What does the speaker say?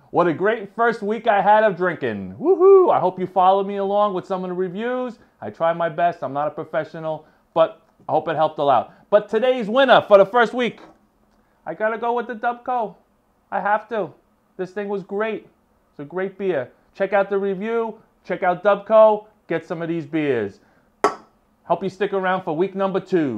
What a great first week I had of drinking. Woohoo! I hope you follow me along with some of the reviews. I try my best. I'm not a professional, but I hope it helped a lot. But today's winner for the first week, I gotta go with the Dubco. I have to. This thing was great. It's a great beer. Check out the review. Check out Dubco. Get some of these beers. Hope you stick around for week number 2.